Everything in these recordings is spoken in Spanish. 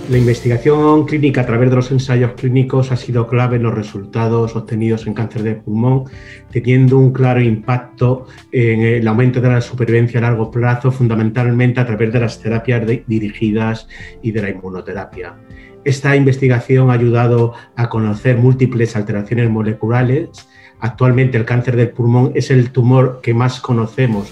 La investigación clínica a través de los ensayos clínicos ha sido clave en los resultados obtenidos en cáncer de pulmón, teniendo un claro impacto en el aumento de la supervivencia a largo plazo, fundamentalmente a través de las terapias dirigidas y de la inmunoterapia. Esta investigación ha ayudado a conocer múltiples alteraciones moleculares. Actualmente el cáncer del pulmón es el tumor que más conocemos,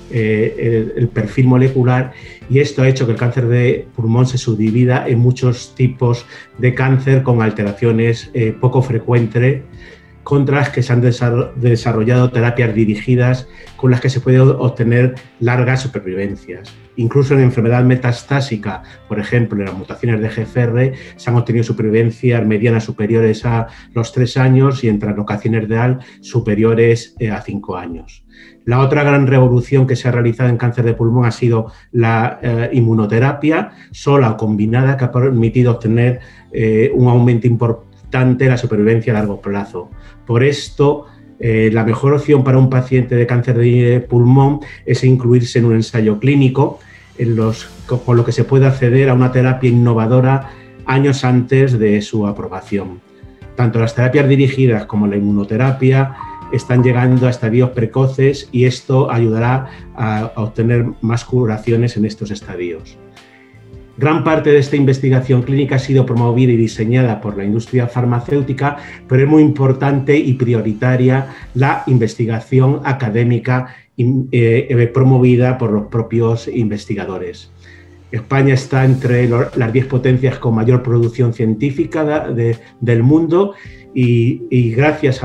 el perfil molecular, y esto ha hecho que el cáncer de pulmón se subdivida en muchos tipos de cáncer con alteraciones poco frecuentes, contra las que se han desarrollado terapias dirigidas con las que se puede obtener largas supervivencias. Incluso en enfermedad metastásica, por ejemplo, en las mutaciones de GFR, se han obtenido supervivencias medianas superiores a los 3 años y en translocaciones de AL superiores a 5 años. La otra gran revolución que se ha realizado en cáncer de pulmón ha sido la inmunoterapia, sola o combinada, que ha permitido obtener un aumento importante de la supervivencia a largo plazo. Por esto, la mejor opción para un paciente de cáncer de pulmón es incluirse en un ensayo clínico, con lo que se puede acceder a una terapia innovadora años antes de su aprobación. Tanto las terapias dirigidas como la inmunoterapia están llegando a estadios precoces y esto ayudará a obtener más curaciones en estos estadios. Gran parte de esta investigación clínica ha sido promovida y diseñada por la industria farmacéutica, pero es muy importante y prioritaria la investigación académica promovida por los propios investigadores. España está entre las 10 potencias con mayor producción científica del mundo y gracias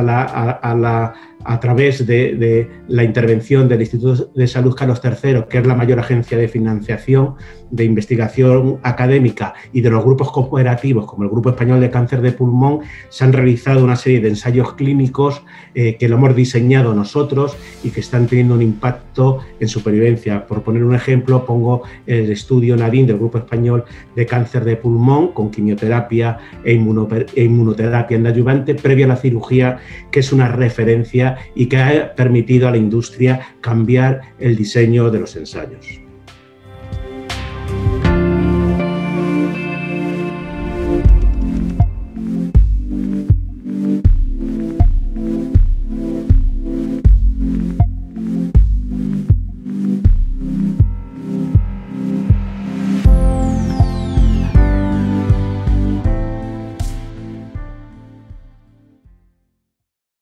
a través de la intervención del Instituto de Salud Carlos III, que es la mayor agencia de financiación de investigación académica, y de los grupos cooperativos como el Grupo Español de Cáncer de Pulmón, se han realizado una serie de ensayos clínicos que lo hemos diseñado nosotros y que están teniendo un impacto en supervivencia. Por poner un ejemplo, pongo el estudio NADIN del Grupo Español de Cáncer de Pulmón con quimioterapia e inmunoterapia en adyuvante previa a la cirugía, que es una referencia y que ha permitido a la industria cambiar el diseño de los ensayos.